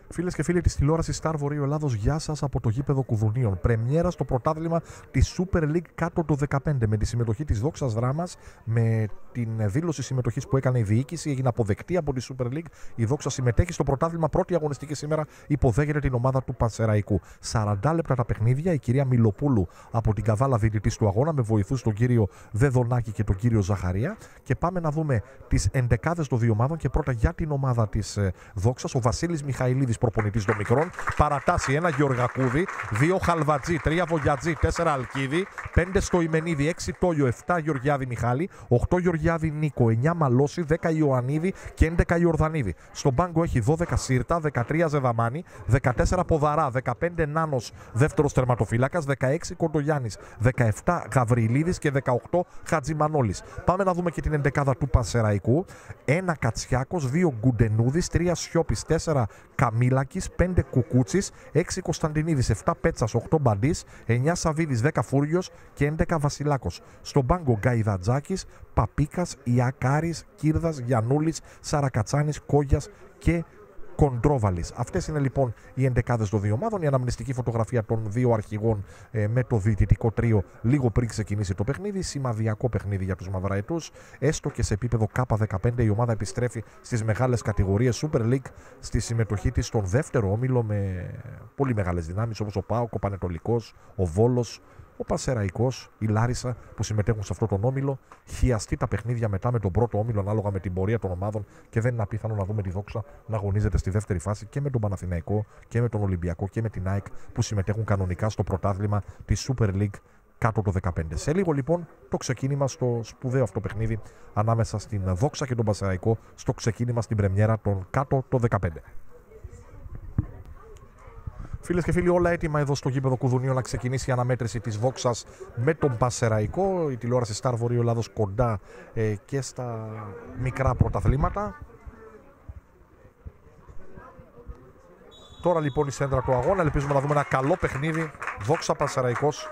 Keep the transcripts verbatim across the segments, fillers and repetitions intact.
Φίλες και φίλοι της τηλεόρασης Star Βορείου Ελλάδος, γεια σας από το γήπεδο Κουδουνίων. Πρεμιέρα στο πρωτάθλημα της Super League κάτω το δεκαπέντε με τη συμμετοχή της Δόξας Δράμας. Με την δήλωση συμμετοχής που έκανε η διοίκηση, έγινε αποδεκτή από τη Super League. Η Δόξα συμμετέχει στο πρωτάθλημα, πρώτη αγωνιστική σήμερα, υποδέχεται την ομάδα του Πανσεραϊκού. σαράντα λεπτά τα παιχνίδια. Η κυρία Μιλοπούλου από την Καβάλα, διαιτητής του αγώνα, με βοηθούς τον κύριο Δεδονάκη και τον κύριο Ζαχαρία. Και πάμε να δούμε τις εντεκάδες των δύο ομάδων. Και πρώτα για την ομάδα της Δόξας, ο Βασίλης Μιχαηλίδης, προπονητής των μικρών. Παρατάσσει ένα Γεωργακούδη, δύο Χαλβατζή, τρία Βογιατζή, τέσσερα Αλκίδη, πέντε Στοημενίδη, έξι Τόλιο, επτά Γεωργιάδη Μιχάλη, οκτώ Γεωργιάδη Νίκο, εννιά Μαλώση, δέκα Ιωαννίδη και έντεκα Ιορδανίδη. Στον πάγκο έχει δώδεκα Σύρτα, δεκατρία Ζεδαμάνη, δεκατέσσερα Ποδαρά, δεκαπέντε Νάνος, δεύτερος τερματοφύλακας, δεκαέξι Κοντογιάννης, δεκαεπτά Γαβριλίδης και δεκαοκτώ Χατζημανόλης. Πάμε να δούμε και την εντεκάδα του Πανσεραϊκού. ένα Κατσιάκος, δύο Γκουντενούδης, τρία Σιώπης, τέσσερα Καμίλακης, πέντε Κουκούτσης, έξι Κωνσταντινίδης, επτά Πέτσας, οκτώ Μπαντής, εννιά Σαβίδης, δέκα Φούριος και έντεκα Βασιλάκος. Στον πάγκο Γκαϊδατζάκης, Παπίκας, Ιακάρης, Κύρδας, Γιαννούλης, Σαρακατσάνης, Κόγιας και Κοντρόβαλης. Αυτές είναι λοιπόν οι εντεκάδες των δύο ομάδων. Η αναμνηστική φωτογραφία των δύο αρχηγών ε, με το διαιτητικό τρίο λίγο πριν ξεκινήσει το παιχνίδι. Σημαδιακό παιχνίδι για τους Μαυραετούς. Έστω και σε επίπεδο Κ δεκαπέντε η ομάδα επιστρέφει στις μεγάλες κατηγορίες Super League στη συμμετοχή της στον δεύτερο όμιλο με πολύ μεγάλες δυνάμεις όπως ο ΠΑΟΚ, ο Πανετολικός, ο Βόλος, ο Πανσεραϊκός, η Λάρισα που συμμετέχουν σε αυτό τον όμιλο. Χιαστεί τα παιχνίδια μετά με τον πρώτο όμιλο ανάλογα με την πορεία των ομάδων και δεν είναι απίθανο να δούμε τη Δόξα να αγωνίζεται στη δεύτερη φάση και με τον Παναθηναϊκό και με τον Ολυμπιακό και με την ΑΕΚ που συμμετέχουν κανονικά στο πρωτάθλημα της Super League κάτω το δεκαπέντε. Σε λίγο λοιπόν το ξεκίνημα στο σπουδαίο αυτό παιχνίδι ανάμεσα στην Δόξα και τον Πανσεραϊκό, στο ξεκίνημα στην πρεμιέρα των κάτω το δεκαπέντε. Φίλες και φίλοι, όλα έτοιμα εδώ στο γήπεδο Κουδουνίων να ξεκινήσει η αναμέτρηση της Δόξας με τον Πανσεραϊκό. Η τηλεόραση Star Βορείου Ελλάδος κοντά ε, και στα μικρά πρωταθλήματα. Τώρα λοιπόν η σέντρα του αγώνα. Ελπίζουμε να δούμε ένα καλό παιχνίδι. Δόξα Πανσεραϊκός.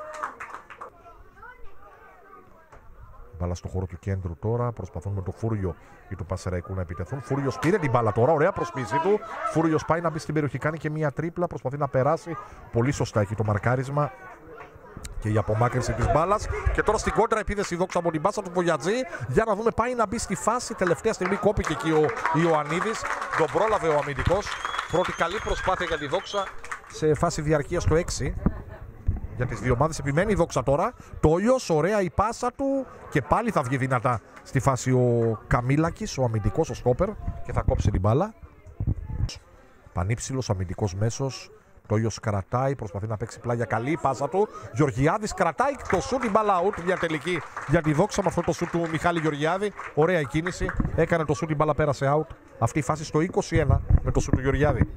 Μπάλα στο χώρο του κέντρου τώρα. Προσπαθούν με το Φούριο ή του Πανσεραϊκού να επιτεθούν. Φούριος πήρε την μπάλα τώρα. Ωραία προσπίση του. Φούριος πάει να μπει στην περιοχή. Κάνει και μία τρίπλα. Προσπαθεί να περάσει. Πολύ σωστά έχει το μαρκάρισμα και η απομάκρυνση της μπάλας. Και τώρα στην κόντρα επίθεση Δόξα από την μπάσα του Βογιατζή. Για να δούμε, πάει να μπει στη φάση. Τελευταία στιγμή κόπηκε εκεί ο Ιωαννίδης. Τον πρόλαβε ο αμυντικός. Πρώτη καλή προσπάθεια για τη Δόξα σε φάση διαρκείας το έξι. Για τις δύο ομάδες επιμένει η Δόξα τώρα. Τόλιος, ωραία η πάσα του και πάλι θα βγει δυνατά στη φάση ο Καμίλακης, ο αμυντικός, ο στόπερ, και θα κόψει την μπάλα. Πανύψηλος αμυντικός μέσος. Τόλιος κρατάει, προσπαθεί να παίξει πλάγια, καλή η πάσα του. Γεωργιάδης κρατάει το σουτ, την μπάλα out για τελική για τη Δόξα με αυτό το σουτ του Μιχάλη Γεωργιάδη. Ωραία η κίνηση, έκανε το σουτ, την μπάλα πέρασε out. Αυτή η φάση στο είκοσι ένα με το σουτ του Γεωργιάδη.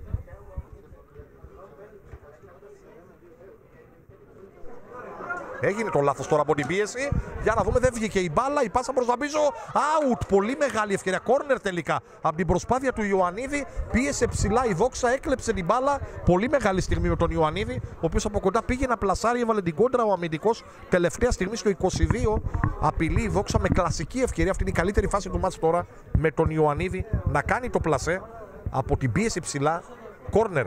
Έγινε το λάθος τώρα από την πίεση. Για να δούμε, δεν βγήκε η μπάλα. Η πάσα προς τα πίσω. Out. Πολύ μεγάλη ευκαιρία. Κόρνερ τελικά. Από την προσπάθεια του Ιωαννίδη. Πίεσε ψηλά η Δόξα. Έκλεψε την μπάλα. Πολύ μεγάλη στιγμή με τον Ιωαννίδη. Ο οποίος από κοντά πήγε να πλασάρει. Έβαλε την κόντρα ο αμυντικός. Τελευταία στιγμή στο είκοσι δύο. Απειλεί η Δόξα με κλασική ευκαιρία. Αυτή είναι η καλύτερη φάση του μάτς τώρα. Με τον Ιωαννίδη να κάνει το πλασέ. Από την πίεση ψηλά. Κόρνερ.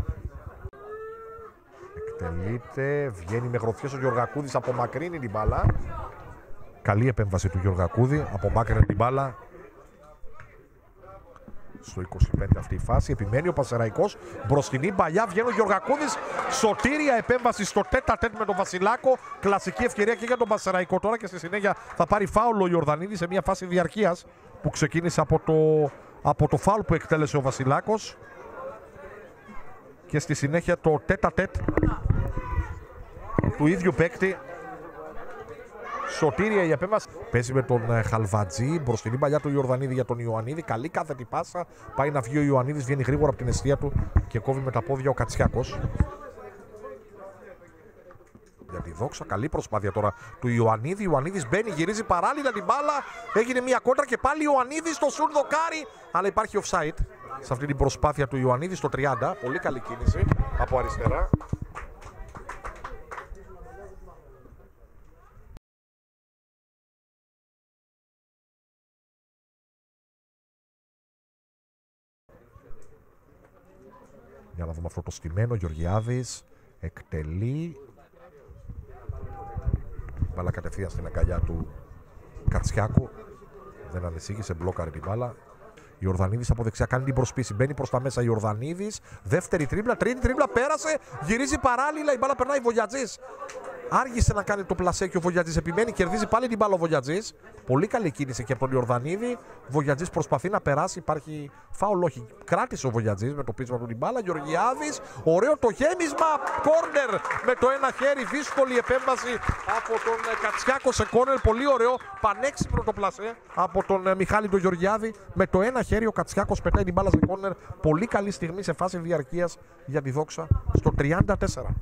Τελείται, βγαίνει με γροθιές ο Γεωργακούδης, απομακρύνει την μπάλα. Καλή επέμβαση του Γεωργακούδη, απομάκρυνε την μπάλα. Στο είκοσι πέντε αυτή η φάση, επιμένει ο Πανσεραϊκός. Μπροστινή παλιά, βγαίνει ο Γεωργακούδης. Σωτήρια επέμβαση στο τέτα τέτ με τον Βασιλάκο. Κλασική ευκαιρία και για τον Πανσεραϊκό τώρα και στη συνέχεια θα πάρει φάουλ ο Ιορδανίδης σε μια φάση διαρκείας που ξεκίνησε από το, από το φάουλ που εκτέλεσε ο Βασιλάκος. Και στη συνέχεια το τέτα τέτ του ίδιου παίκτη. Σωτήρια η επέμβαση. Παίζει με τον Χαλβατζή. Μπροστινή παλιά του Ιορδανίδη για τον Ιωαννίδη. Καλή κάθετη πάσα. Πάει να βγει ο Ιωαννίδης. Βγαίνει γρήγορα από την αιστεία του και κόβει με τα πόδια ο Κατσιάκος. Για τη Δόξα. Καλή προσπάθεια τώρα του Ιωαννίδη. Ιωαννίδης μπαίνει, γυρίζει παράλληλα την μπάλα. Έγινε μια κόντρα και πάλι Ιωαννίδης στο σουτ δοκάρι. Αλλά υπάρχει offside σε αυτή την προσπάθεια του Ιωαννίδη στο τριάντα. Πολύ καλή κίνηση από αριστερά. Για να δούμε αυτό το στημένο. Γεωργιάδης εκτελεί. Μπάλα κατευθείαν στην αγκαλιά του Κατσιάκου. Δεν ανησύχησε, μπλόκαρε την μπάλα. Ιορδανίδης από δεξιά κάνει την προσπίση. Μπαίνει προς τα μέσα Ιορδανίδης. Δεύτερη τρίμπλα, τρίτη τρίμπλα, πέρασε. Γυρίζει παράλληλα. Η μπάλα περνάει Βογιατζής. Άργησε να κάνει το πλασέ και ο Βογιατζής επιμένει. Κερδίζει πάλι την μπάλα ο Βογιατζής. Πολύ καλή κίνηση και από τον Ιορδανίδη. Βογιατζής προσπαθεί να περάσει. Υπάρχει φάουλ, όχι. Κράτησε ο Βογιατζής με το πείσμα του την μπάλα. Γεωργιάδης. Ωραίο το γέμισμα. Κόρνερ με το ένα χέρι. Δύσκολη επέμβαση από τον Κατσιάκο σε κόρνερ. Πολύ ωραίο. Πανέξυπνο το πλασέ από τον Μιχάλη τον Γεωργιάδη. Με το ένα χέρι ο Κατσιάκος πετάει την μπάλα σε κόρνερ. Πολύ καλή στιγμή σε φάση διαρκείας για τη Δόξα στο τριάντα τέσσερα.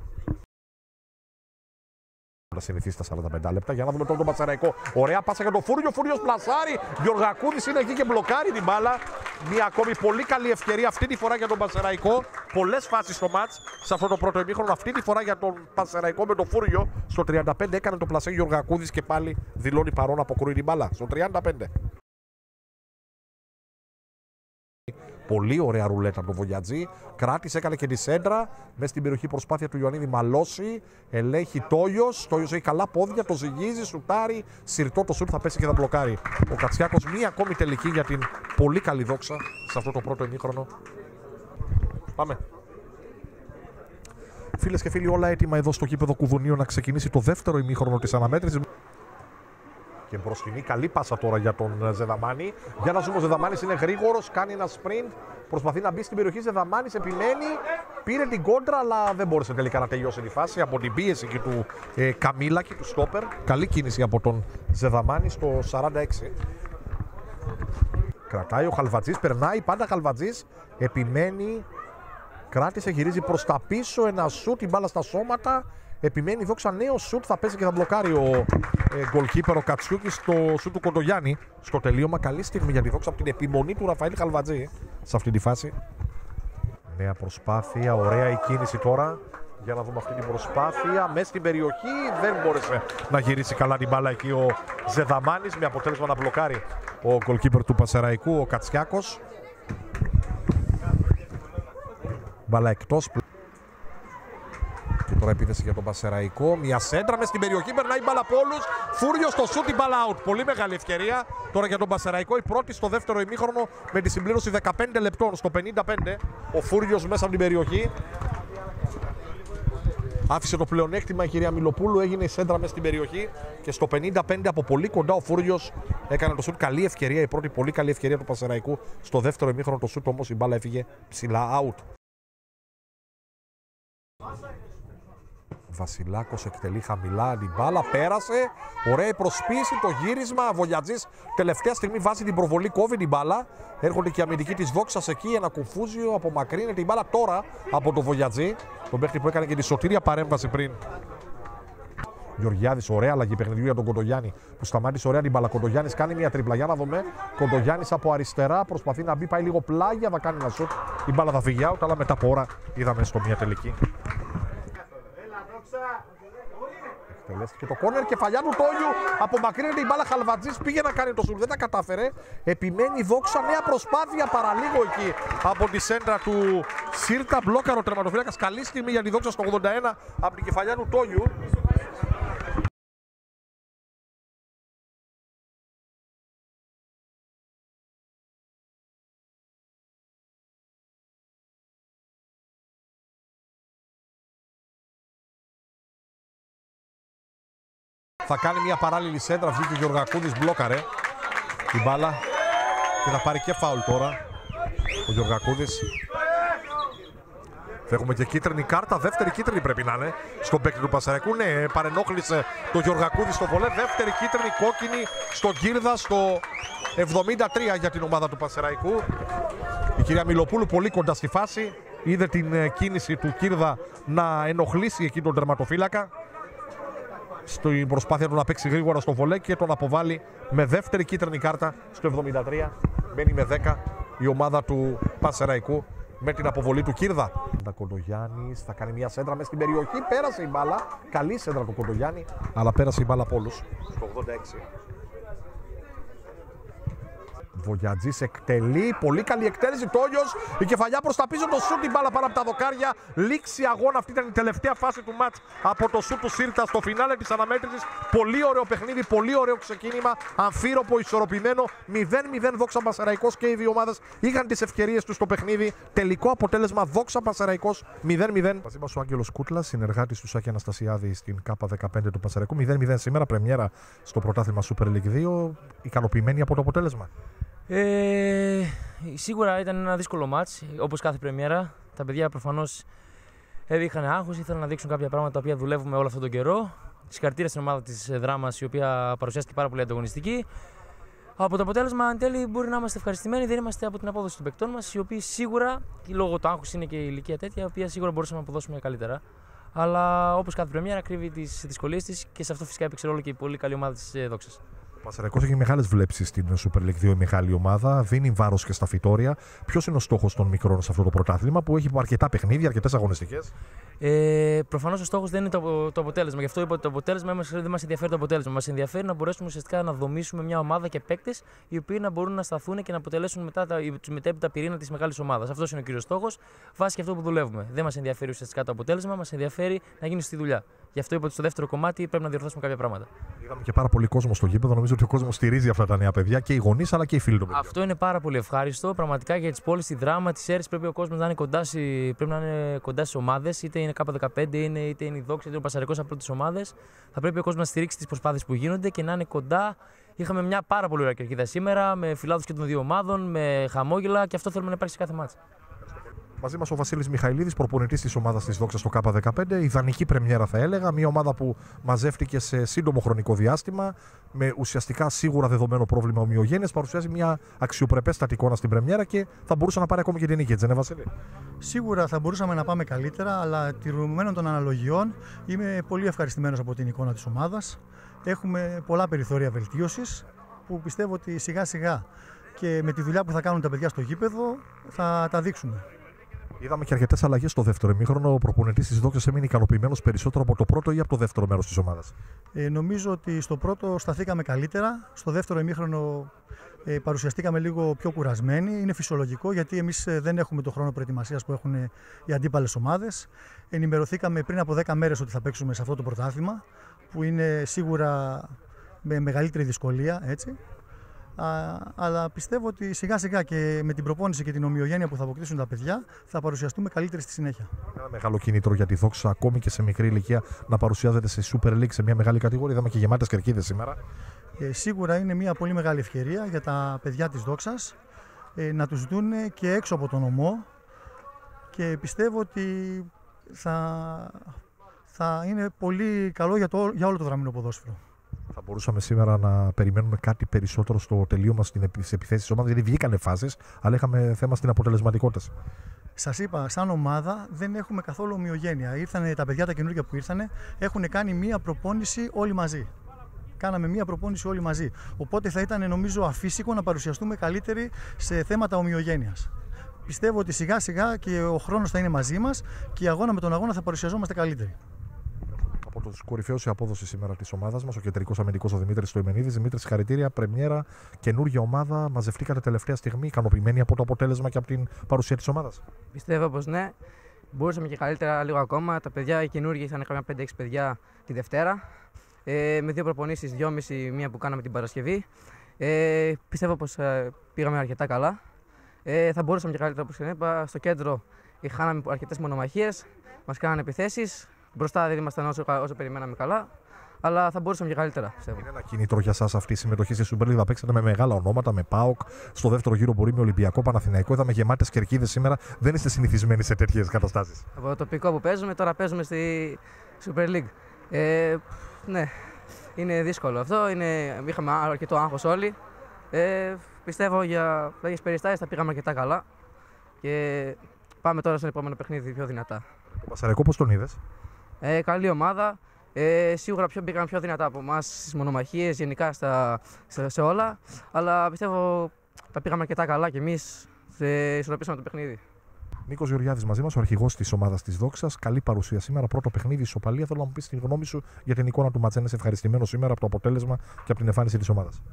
Να συνηθίσει τα σαράντα πέντε λεπτά. Για να δούμε τώρα τον Πασεραϊκό. Ωραία πάσα για τον Φούριο. Φούριος πλασάρι. Γεωργακούδης είναι εκεί και μπλοκάρει την μπάλα. Μια ακόμη πολύ καλή ευκαιρία αυτή τη φορά για τον Πασεραϊκό. Πολλές φάσεις στο μάτς σε αυτό το πρώτο ημίχρονο. Αυτή τη φορά για τον Πασεραϊκό με τον Φούριο. Στο τριάντα πέντε έκανε το πλασέ Γεωργακούδης και πάλι δηλώνει παρόν, αποκρούει την μπάλα. Στο τριάντα πέντε. Πολύ ωραία ρουλέτα από τον Βογιατζή. Κράτησε, έκανε και τη σέντρα. Μέσα στην περιοχή προσπάθεια του Ιωαννίδη Μαλώσει. Ελέγχει Τόγιος. Τόγιος έχει καλά πόδια. Το ζυγίζει, σουτάρει. Συρτό το σουτ θα πέσει και θα μπλοκάρει. Ο Κατσιάκος μία ακόμη τελική για την πολύ καλή Δόξα σε αυτό το πρώτο ημίχρονο. Πάμε. Φίλες και φίλοι, όλα έτοιμα εδώ στο γήπεδο Κουδουνίου να ξεκινήσει το δεύτερο ημίχρονο της αναμέτρησης. Και μπροστινή καλή πάσα τώρα για τον Ζεδαμάνη. Για να ζούμε, ο Ζεδαμάνης είναι γρήγορος, κάνει ένα sprint, προσπαθεί να μπει στην περιοχή. Ζεδαμάνης επιμένει, πήρε την κόντρα, αλλά δεν μπόρεσε τελικά να τελειώσει τη φάση από την πίεση και του ε, Καμίλα και του στόπερ. Καλή κίνηση από τον Ζεδαμάνη στο σαράντα έξι. Κρατάει ο Χαλβατζής, περνάει πάντα Χαλβατζής, επιμένει, κράτησε, γυρίζει προς τα πίσω, ένα σουτ, την μπάλα στα σώματα. Επιμένει Δόξα, νέο σουτ, θα πέσει και θα μπλοκάρει ο γκολκίπερ ο Κατσιούκης στο σουτ του Κοντογιάννη. Στο τελείωμα, καλή στιγμή για τη Δόξα από την επιμονή του Ραφαήλ Χαλβατζή σε αυτή τη φάση. Νέα προσπάθεια, ωραία η κίνηση τώρα. Για να δούμε αυτή την προσπάθεια. Μέσα στην περιοχή δεν μπόρεσε να γυρίσει καλά την μπάλα εκεί ο Ζεδαμάνης. Με αποτέλεσμα να μπλοκάρει ο γκολκίπερ του Πασεραϊκού, ο Κατσιάκος. Μπάλα εκτός. Και τώρα επίθεση για τον Πασεραϊκό. Μια σέντρα μες στην περιοχή. Περνάει μπάλα από όλους. Φούριος στο σούτ, μπάλα out. Πολύ μεγάλη ευκαιρία τώρα για τον Πασεραϊκό. Η πρώτη στο δεύτερο ημίχρονο με τη συμπλήρωση δεκαπέντε λεπτών. Στο πενήντα πέντε ο Φούριος μέσα από την περιοχή. Άφησε το πλεονέκτημα η κυρία Μιλοπούλου. Έγινε η σέντρα μέσα στην περιοχή. Και στο πενήντα πέντε από πολύ κοντά ο Φούριος έκανε το σούτ. Καλή ευκαιρία. Η πρώτη πολύ καλή ευκαιρία του Πασεραϊκού. Στο δεύτερο ημίχρονο το σούτ όμως η μπάλα έφυγε ψηλά out. Βασιλάκος εκτελεί χαμηλά την μπάλα, πέρασε. Ωραία η προσπίση, το γύρισμα. Βογιατζής τελευταία στιγμή βάζει την προβολή, κόβει την μπάλα. Έρχονται και οι αμυντικοί της Δόξας εκεί. Ένα κουφούζιο, απομακρύνεται την μπάλα τώρα από τον Βογιατζή. Τον παίχτη που έκανε και τη σωτήρια παρέμβαση πριν. Γεωργιάδης, ωραία αλλαγή παιχνιδιού για τον Κοντογιάννη που σταμάτησε ωραία την μπάλα. Κοντογιάννης κάνει μια τρίπλα. Για να δούμε. Κοντογιάννης από αριστερά προσπαθεί να μπει, πάει λίγο πλάγια, θα κάνει ένα σουτ. Η μπάλα θα φύγει out, αλλά μετά από ώρα είδαμε στο μια τελική. Και το κόρνερ, κεφαλιά του Τόγιου, απομακρύνεται η μπάλα. Χαλβατζής πήγε να κάνει το σουτ, δεν τα κατάφερε. Επιμένει η Δόξα, νέα προσπάθεια παραλίγο εκεί από τη σέντρα του Σίρτα. Μπλόκαρο τερματοφύλακας. Καλή στιγμή για τη Δόξα στο ογδόντα ένα από την κεφαλιά του Τόγιου. Θα κάνει μια παράλληλη σέντρα, βγήκε ο Γεωργακούδης, μπλόκαρε την μπάλα και θα πάρει και φάουλ τώρα ο Γεωργακούδης. Θα έχουμε και κίτρινη κάρτα, δεύτερη κίτρινη πρέπει να είναι στον παίκτη του Πασεραϊκού. Ναι, παρενόχλησε το Γεωργακούδη στο βολέ, δεύτερη κίτρινη κόκκινη στον Κύρδα στο εβδομήντα τρία για την ομάδα του Πασεραϊκού. Η κυρία Μιλοπούλου πολύ κοντά στη φάση, είδε την κίνηση του Κύρδα να ενοχλήσει εκεί τον τερματοφύλακα. Στην προσπάθεια του να παίξει γρήγορα στο βολέ και τον αποβάλλει με δεύτερη κίτρινη κάρτα στο εβδομήντα τρία. Μπαίνει με δέκα η ομάδα του Πασεραϊκού με την αποβολή του Κύρδα. Ο Κοντογιάννης θα κάνει μια σέντρα μέσα στην περιοχή. Πέρασε η μπάλα. Καλή σέντρα του Κοντογιάννη, αλλά πέρασε η μπάλα από όλους στο ογδόντα έξι. Βογιατζής εκτελεί. Πολύ καλή εκτέλεση. Τόλιος. Η κεφαλιά προς τα πίσω. Το σουτ, την μπάλα πάνω από τα δοκάρια. Λήξη αγώνα. Αυτή ήταν η τελευταία φάση του μάτς από το σουτ του Σίρτα στο φινάλε της αναμέτρησης. Πολύ ωραίο παιχνίδι. Πολύ ωραίο ξεκίνημα. Αμφίροπο, ισορροπημένο. μηδέν μηδέν Δόξα Πασαραϊκός και οι δύο ομάδες είχαν τις ευκαιρίες τους στο παιχνίδι. Τελικό αποτέλεσμα Δόξα Πασαραϊκός μηδέν μηδέν. Μαζί μας ο Άγγελος Κούτλας, συνεργάτης του Σάκη Αναστασιάδη στην Κάπα δεκαπέντε του Πασαραϊκού. μηδέν μηδέν σήμερα, πρεμιέρα στο πρωτάθλημα Super League δύο. Ικανοποιημένοι από το αποτέλεσμα? Ε, σίγουρα ήταν ένα δύσκολο μάτς, όπως κάθε πρεμιέρα. Τα παιδιά προφανώς έδειχναν άγχος, ήθελαν να δείξουν κάποια πράγματα τα οποία δουλεύουμε όλο αυτόν τον καιρό. Συγχαρητήρια στην ομάδα της Δράμας, η οποία παρουσιάστηκε πάρα πολύ ανταγωνιστική. Από το αποτέλεσμα, εν τέλει, μπορεί να είμαστε ευχαριστημένοι. Δεν είμαστε από την απόδοση των παικτών μας, οι οποίοι σίγουρα, λόγω του άγχους είναι και η ηλικία τέτοια, η οποία σίγουρα μπορούσαμε να αποδώσουμε καλύτερα. Αλλά όπως κάθε πρεμιέρα, κρύβει τις δυσκολίες της και σε αυτό φυσικά έπαιξε ρόλο και η πολύ καλή ομάδα της Δόξας. Ο Πασαραϊκός έχει μεγάλες βλέψεις στην Super League δύο, η μεγάλη ομάδα. Δίνει βάρος και στα φυτόρια. Ποιος είναι ο στόχος των μικρών σε αυτό το πρωτάθλημα που έχει αρκετά παιχνίδια, αρκετές αγωνιστικές? Ε, προφανώς ο στόχος δεν είναι το, το αποτέλεσμα. Γι' αυτό είπα ότι το αποτέλεσμα δεν μας ενδιαφέρει το αποτέλεσμα. Μας ενδιαφέρει να μπορέσουμε ουσιαστικά να δομήσουμε μια ομάδα και παίκτες οι οποίοι να μπορούν να σταθούν και να αποτελέσουν μετά τα, τους μετέπειτα πυρήνα της μεγάλης ομάδας. Αυτός είναι ο κύριος στόχος, βάσει και αυτό που δουλεύουμε. Δεν μας ενδιαφέρει ουσιαστικά το αποτέλεσμα, μας ενδιαφέρει να γίνει στη δουλειά. Γι' αυτό είπα ότι στο δεύτερο κομμάτι πρέπει να διορθώσουμε κάποια πράγματα. Είδαμε και πάρα πολύ κόσμο στο γήπεδο. Νομίζω ότι ο κόσμος στηρίζει αυτά τα νέα παιδιά, και οι γονείς αλλά και οι φίλοι των παιδιών. Αυτό είναι πάρα πολύ ευχάριστο. Πραγματικά για τις πόλεις, τη Δράμα, τις Σέρρες πρέπει ο κόσμος να είναι κοντά, πρέπει να είναι κοντά στις ομάδες. Είτε είναι Κάπα δεκαπέντε, είτε είναι η Δόξα, είτε είναι ο Πασαραϊκός από τις ομάδες. Θα πρέπει ο κόσμος να στηρίξει τις προσπάθειες που γίνονται και να είναι κοντά. Είχαμε μια πάρα πολύ ωραία κερκίδα σήμερα, με φιλάδους και των δύο ομάδων, με χαμόγελα, και αυτό θέλουμε να υπάρξει σε κάθε μάτς. Μαζί μας ο Βασίλης Μιχαηλίδης, προπονητής της ομάδας της Δόξας στο Κάπα δεκαπέντε. Ιδανική πρεμιέρα, θα έλεγα. Μια ομάδα που μαζεύτηκε σε σύντομο χρονικό διάστημα, με ουσιαστικά σίγουρα δεδομένο πρόβλημα ομοιογένειας. Παρουσιάζει μια αξιοπρεπέστατη εικόνα στην πρεμιέρα και θα μπορούσε να πάρει ακόμη και την νίκη, έτσι δεν είναι, Βασίλη? Σίγουρα θα μπορούσαμε να πάμε καλύτερα, αλλά τηρουμένων των αναλογιών είμαι πολύ ευχαριστημένος από την εικόνα της ομάδας. Έχουμε πολλά περιθώρια βελτίωσης που πιστεύω ότι σιγά σιγά και με τη δουλειά που θα κάνουν τα παιδιά στο γήπεδο θα τα δείξουμε. Είδαμε και αρκετές αλλαγές στο δεύτερο ημίχρονο. Ο προπονητής της Δόξας έμεινε ικανοποιημένος περισσότερο από το πρώτο ή από το δεύτερο μέρος της ομάδας? Ε, νομίζω ότι στο πρώτο σταθήκαμε καλύτερα. Στο δεύτερο ημίχρονο ε, παρουσιαστήκαμε λίγο πιο κουρασμένοι. Είναι φυσιολογικό, γιατί εμείς δεν έχουμε το χρόνο προετοιμασίας που έχουν οι αντίπαλες ομάδες. Ενημερωθήκαμε πριν από δέκα μέρες ότι θα παίξουμε σε αυτό το πρωτάθλημα, που είναι σίγουρα με μεγαλύτερη δυσκολία, έτσι. Α, αλλά πιστεύω ότι σιγά σιγά και με την προπόνηση και την ομοιογένεια που θα αποκτήσουν τα παιδιά θα παρουσιαστούμε καλύτεροι στη συνέχεια. Ένα μεγάλο κίνητρο για τη Δόξα, ακόμη και σε μικρή ηλικία, να παρουσιάζεται σε Super League, σε μια μεγάλη κατηγορία. Είδαμε και γεμάτες κερκίδες σήμερα. Ε, σίγουρα είναι μια πολύ μεγάλη ευκαιρία για τα παιδιά της Δόξας ε, να τους δουν και έξω από τον ομό, και πιστεύω ότι θα, θα είναι πολύ καλό για, το, για όλο το δραμηνό ποδόσφαιρο. Θα μπορούσαμε σήμερα να περιμένουμε κάτι περισσότερο στο τελείωμα στις επιθέσεις της ομάδας, γιατί βγήκανε φάσεις, αλλά είχαμε θέμα στην αποτελεσματικότητα. Σας είπα, σαν ομάδα δεν έχουμε καθόλου ομοιογένεια. Ήρθανε τα παιδιά τα καινούργια που ήρθανε, έχουν κάνει μία προπόνηση όλοι μαζί. Κάναμε μία προπόνηση όλοι μαζί. Οπότε θα ήταν, νομίζω, αφύσικο να παρουσιαστούμε καλύτεροι σε θέματα ομοιογένειας. Πιστεύω ότι σιγά σιγά και ο χρόνος θα είναι μαζί μας και αγώνα με τον αγώνα θα παρουσιαζόμαστε καλύτεροι. Από του κορυφαίου η απόδοση σήμερα τη ομάδα μα, ο κεντρικός αμυντικός ο Δημήτρης Στοημενίδης. Δημήτρη, συγχαρητήρια. Πρεμιέρα, καινούργια ομάδα. Μαζευτήκατε τελευταία στιγμή, ικανοποιημένοι από το αποτέλεσμα και από την παρουσία τη ομάδα? Πιστεύω πως ναι. Μπορούσαμε και καλύτερα λίγο ακόμα. Τα παιδιά, οι καινούργοι, ήταν καμιά πέντε έξι παιδιά τη Δευτέρα. Ε, με δύο προπονήσεις, δυόμιση, μία που κάναμε την Παρασκευή. Ε, πιστεύω πως ε, πήγαμε αρκετά καλά. Ε, θα μπορούσαμε και καλύτερα, όπως είπα. Στο κέντρο είχαμε αρκετές μονομαχίες, μας κάνανε επιθέσεις. Μπροστά δεν ήμασταν όσο, όσο περιμέναμε καλά, αλλά θα μπορούσαμε και καλύτερα, πιστεύω. Είναι ένα κίνητρο για εσάς αυτή η συμμετοχή στη Super League? Θα παίξατε με μεγάλα ονόματα, με ΠΑΟΚ. Στο δεύτερο γύρο μπορεί με Ολυμπιακό, Παναθηναϊκό. Είδαμε γεμάτες κερκίδες σήμερα. Δεν είστε συνηθισμένοι σε τέτοιες καταστάσεις? Από το τοπικό που παίζουμε, τώρα παίζουμε στη Super League. Ε, ναι, είναι δύσκολο αυτό. Είναι, είχαμε αρκετό άγχος όλοι. Ε, πιστεύω για τέτοιες περιστάσεις θα πήγαμε αρκετά καλά. Και πάμε τώρα στο επόμενο παιχνίδι πιο δυνατά. Το Πασαραϊκό πώς τον είδες? Ε, καλή ομάδα. Ε, σίγουρα πιο, πήγαν πιο δυνατά από εμάς στις μονομαχίες, γενικά στα, σε, σε όλα. Αλλά πιστεύω τα πήγαμε αρκετά καλά και εμείς ισορροπήσαμε το παιχνίδι. Νίκος Γεωργιάδης μαζί μας, ο αρχηγός της ομάδας της Δόξας. Καλή παρουσία σήμερα. Πρώτο παιχνίδι, ισοπαλία. Θέλω να μου πεις τη γνώμη σου για την εικόνα του Ματσένες. Ευχαριστημένος σήμερα από το αποτέλεσμα και από την εμφάνιση της ομάδας.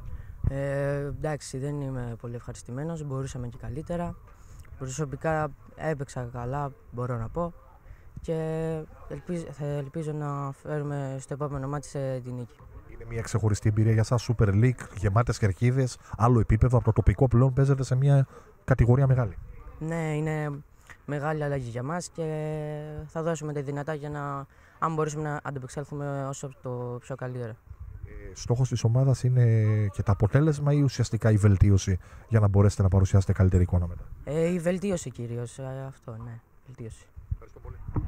Ε, εντάξει, δεν είμαι πολύ ευχαριστημένος. Μπορούσαμε και καλύτερα. Προσωπικά έπαιξα καλά, μπορώ να πω. Και ελπίζω, θα ελπίζω να φέρουμε στο επόμενο μάτι σε τη νίκη. Είναι μια ξεχωριστή εμπειρία για σας, Super League, γεμάτες κερκίδες, άλλο επίπεδο από το τοπικό πλέον παίζετε σε μια κατηγορία μεγάλη. Ναι, είναι μεγάλη αλλαγή για μας και θα δώσουμε τη δυνατά για να, αν μπορέσουμε να αντεπεξέλθουμε όσο το πιο καλύτερα. Ε, στόχος της ομάδας είναι και το αποτέλεσμα ή ουσιαστικά η βελτίωση για να μπορέσετε να παρουσιάσετε καλύτερη εικόνα μετά? Ε, η βελτίωση κυρίως, αυτό, ναι, βελτίωση. Ευχαριστώ πολύ.